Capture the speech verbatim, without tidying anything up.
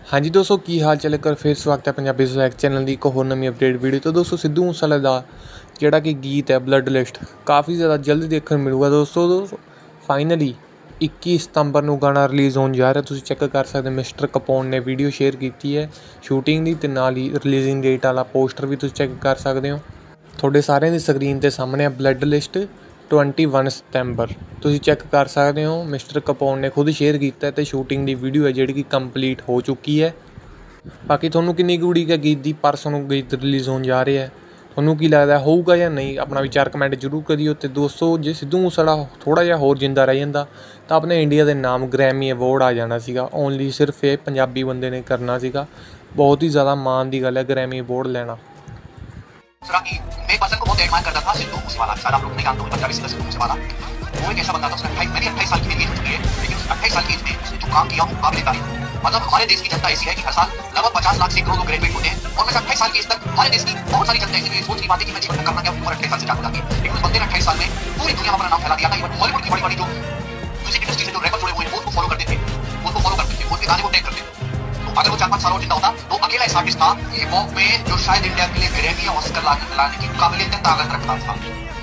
हाँ जी दोस्तों, की हाल चाल कर फिर स्वागत है पंजाबी स्वैग चैनल की एक होर नवीं अपडेट वीडियो। तो दोस्तों सिद्धू मूसेवाले का जिहड़ा कि गीत है ब्लड लिस्ट काफ़ी ज़्यादा जल्द देखने मिलूगा। दोस्तों दोस्तों फाइनली इक्की सितंबर को गाना रिलीज़ होने जा रहा है। तुसीं चैक कर सकते मिस्टर कपोन ने वीडियो शेयर की है शूटिंग की, ते नाल ही रिलीजिंग डेट वाला पोस्टर भी तुसीं चैक कर सकते हो। तुहाडे सारिਆਂ ਦੀ स्क्रीन ते सामने है ब्लड लिस्ट ट्वेंटी वन सितंबर तुसीं चैक कर सकते हो। मिस्टर कपोन ने खुद शेयर किया तो शूटिंग की वीडियो है जिहड़ी कि कंप्लीट हो चुकी है। बाकी तुहानूं किन्नी कुड़ी का गीत की परसों नूं गीत रिलीज़ होने जा रहा है, तुहानूं की लगता होगा या नहीं, अपना विचार कमेंट जरूर करियो। तो दोस्तों जे सिद्धू मूसेवाला थोड़ा जिहा होर जिंदा रह जांदा तां अपने इंडिया के नाम ग्रैमी अवॉर्ड आ जाना सीगा। ओनली सिर्फ ये पंजाबी बंदे ने करना सीगा। बहुत ही ज़्यादा मान की गल है ग्रैमी अवॉर्ड लेना। मैं पर्सन को बहुत एडमायर करता था सिद्धू मूसेवाला। शायद आप लोग नहीं जानते हो पंजाबी सिंगर सिद्धू मूसेवाला। वो एक ऐसा बंदा था, उसने अट्ठाईस मेरी अट्ठाईस साल की मेरी एज हो चुकी है, लेकिन उस अट्ठाईस साल की एज में उसने जो काम किया वो काबिल तारीफ। मतलब हमारे देश की जनता ऐसी है कि हर साल लगभग पचास लाख से करोड़ लोग ग्रेजुएट होते हैं, और मैं अट्ठाईस साल की एज तक हमारे देश की बहुत सारी जनता ऐसी सोच की बात है कि मैं जीवन में करना क्या उम्र अट्ठाईस साल से चालू जाती है। लेकिन उस बंदे ने अट्ठाईस साल में पूरी दुनिया में अपना नाम फैला दिया था। इवन हॉलीवुड की बड़ी बड़ी जो म्यूजिक इंडस्ट्री से जो रैपर जुड़े हुए हैं वो उसको फॉलो करते थे, उसको फॉलो करते थे, उसके गाने को टेक करते थे। तो अगर वो चार पाँच साल और जिंदा होता तो अकेला इस आर्टिस्ट था हिप हॉप में जो शायद इंडिया के लिए ग्रैमी या ऑस्कर लाने की काबिलियत ताकत रखता था।